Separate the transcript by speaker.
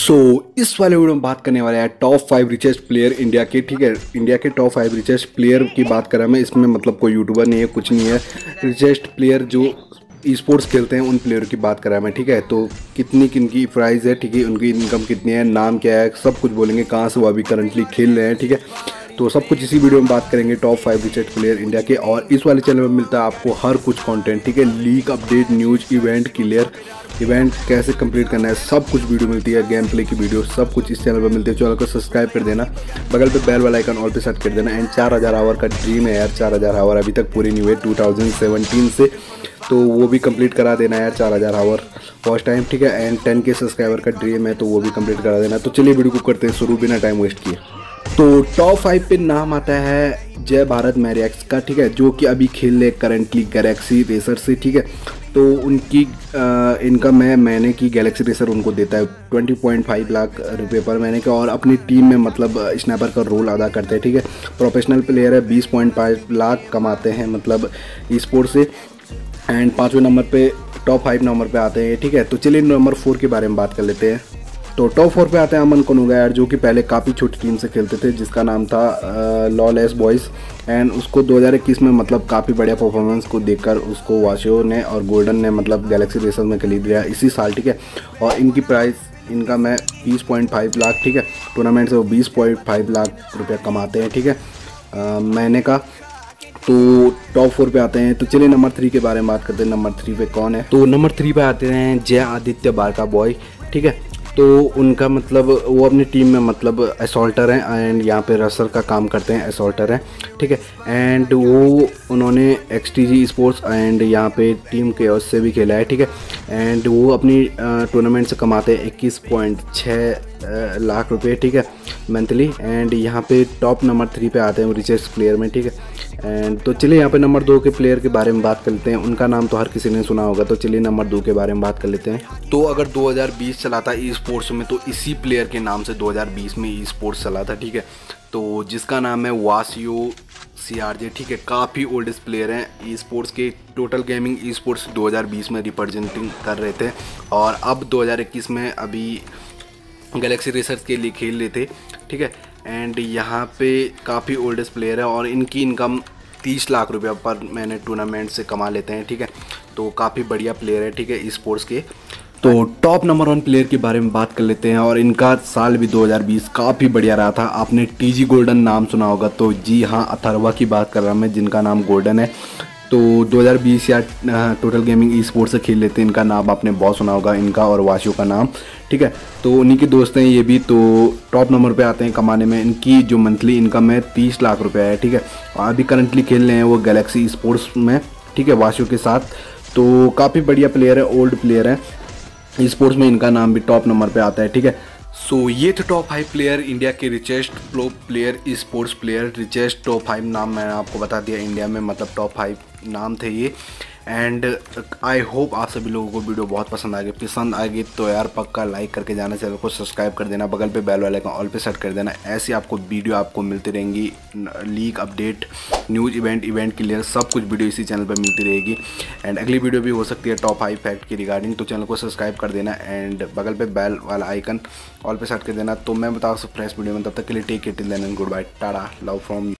Speaker 1: सो इस वाले वीडियो में बात करने वाले हैं टॉप 5 रिचेस्ट प्लेयर इंडिया के। ठीक है, इंडिया के टॉप 5 रिचेस्ट प्लेयर की बात करें मैं। इसमें मतलब कोई यूट्यूबर नहीं है, कुछ नहीं है। रिचेस्ट प्लेयर जो ई स्पोर्ट्स खेलते हैं उन प्लेयर की बात करा मैं। ठीक है, तो कितनी किनकी प्राइस है, ठीक है, उनकी इनकम कितनी है, नाम क्या है, सब कुछ बोलेंगे, कहाँ से वो अभी करंटली खेल रहे हैं। ठीक है, तो सब कुछ इसी वीडियो में बात करेंगे टॉप 5 रिचेस्ट प्लेयर इंडिया के। और इस वाले चैनल में मिलता है आपको हर कुछ कंटेंट। ठीक है, league update, news, event clear, event कैसे कंप्लीट करना है, सब कुछ वीडियो मिलती है। गेम प्ले की वीडियो सब कुछ इस चैनल पर मिलती है। चैनल को सब्सक्राइब कर देना, बगल पे बेल वाला आइकन ऑल पे सेट कर देना। एंड 4000 आवर का ड्रीम है यार, 4000 आवर अभी तक पूरी नहीं हुई 2017 से, तो वो भी कंप्लीट करा देना यार, 4000 आवर फर्स्ट टाइम। ठीक है, एंड 10 के सब्सक्राइबर का ड्रीम है, तो वो भी कंप्लीट करा देना। तो चलिए वीडियो को करते हैं शुरू बिना टाइम वेस्ट किए। तो टॉप 5 पे नाम आता है जय भारत मैरियक्स का। ठीक है, जो कि अभी खेल रहे करंटली गैलेक्सी रेसर से। ठीक है, तो उनकी इनकम है महीने की, गैलेक्सी रेसर उनको देता है 20.5 लाख रुपए पर महीने का। और अपनी टीम में मतलब स्नैपर का रोल अदा करते हैं। ठीक है, प्रोफेशनल प्लेयर है, 20.5 लाख कमाते हैं मतलब ई स्पोर्ट से। एंड 5वें नंबर पे, टॉप 5 नंबर पे आते हैं। ठीक है, तो चलिए नंबर 4 के बारे में बात कर लेते हैं। तो टॉप 4 पे आते हैं अमन कनुगा यार, जो कि पहले काफ़ी छोटी टीम से खेलते थे, जिसका नाम था लॉलेस बॉयज़। एंड उसको 2021 में मतलब काफ़ी बढ़िया परफॉर्मेंस को देखकर उसको वाशियो ने और गोल्डन ने मतलब गैलेक्सी रेसर में खरीद लिया इसी साल। ठीक है, और इनकी प्राइस इनकम है 20.5 लाख। ठीक है, टूर्नामेंट से वो 20.5 लाख रुपये कमाते हैं। ठीक है, महीने का। तो टॉप 4 पे आते हैं। तो चलिए नंबर 3 के बारे में बात करते हैं। नंबर 3 पे कौन है? तो नंबर 3 पे आते हैं जय आदित्य बारका बॉय। ठीक है, तो उनका मतलब वो अपनी टीम में मतलब असॉल्टर हैं एंड यहाँ पे रसर का काम करते हैं, असॉल्टर हैं। ठीक है, एंड वो उन्होंने XTG स्पोर्ट्स एंड यहाँ पे टीम के से भी खेला है। ठीक है, एंड वो अपनी टूर्नामेंट से कमाते हैं 21.6 लाख रुपए। ठीक है, मंथली। एंड यहाँ पे टॉप नंबर 3 पे आते हैं रिचेस्ट प्लेयर में। ठीक है, एंड तो चलिए यहाँ पे नंबर 2 के प्लेयर के बारे में बात कर लेते हैं। उनका नाम तो हर किसी ने सुना होगा, तो चलिए नंबर 2 के बारे में बात कर लेते हैं। तो अगर 2020 चला था ई स्पोर्ट्स में, तो इसी प्लेयर के नाम से 2020 में ई स्पोर्ट्स चला था। ठीक है, तो जिसका नाम है वाशियो CRJ। ठीक है, काफ़ी ओल्डेस्ट प्लेयर हैं ई स्पोर्ट्स के। टोटल गेमिंग ई स्पोर्ट्स 2020 में रिप्रेजेंटिंग कर रहे थे, और अब 2021 में अभी गैलेक्सी रेसर्स के लिए खेल रहे थे। ठीक है, एंड यहाँ पे काफ़ी ओल्डेस्ट प्लेयर है और इनकी इनकम 30 लाख रुपया पर महीने टूर्नामेंट से कमा लेते हैं। ठीक है, तो काफ़ी बढ़िया प्लेयर है। ठीक है, ई स्पोर्ट्स के। तो टॉप नंबर 1 प्लेयर के बारे में बात कर लेते हैं। और इनका साल भी 2020 काफ़ी बढ़िया रहा था। आपने TG गोल्डन नाम सुना होगा, तो जी हाँ, अथर्वा की बात कर रहा हूँ मैं, जिनका नाम गोल्डन है। तो 2020 या टोटल गेमिंग ई स्पोर्ट्स से खेल लेते हैं। इनका नाम आपने बहुत सुना होगा, इनका और वाशियो का नाम। ठीक है, तो उन्हीं के दोस्त हैं ये भी। तो टॉप नंबर पे आते हैं कमाने में। इनकी जो मंथली इनकम है 30 लाख रुपये है। ठीक है, अभी करंटली खेल रहे हैं वो गैलेक्सी स्पोर्ट्स में। ठीक है, वाशियो के साथ। तो काफ़ी बढ़िया प्लेयर है, ओल्ड प्लेयर है ई स्पोर्ट्स में। इनका नाम भी टॉप नंबर पे आता है। ठीक है, सो ये थे टॉप 5 प्लेयर इंडिया के richest player e sports player. Richest top 5 नाम मैंने आपको बता दिया इंडिया में, मतलब टॉप 5 नाम थे ये। एंड आई होप आप सभी लोगों को वीडियो बहुत पसंद आएगी तो यार पक्का लाइक करके जाना, चैनल को सब्सक्राइब कर देना, बगल पे बेल वाले का ऑल पे सेट कर देना। ऐसी आपको वीडियो आपको मिलती रहेंगी, league update, news, event clear, सब कुछ वीडियो इसी चैनल पर मिलती रहेगी। एंड अगली वीडियो भी हो सकती है टॉप 5 फैक्ट की रिगार्डिंग, तो चैनल को सब्सक्राइब कर देना एंड बगल पे बेल वाला आइकन ऑल पे सेट कर देना। तो मैं बताऊँ फ्रेश वीडियो में, तब तक के लिए take care, till then and good bye, tata, love from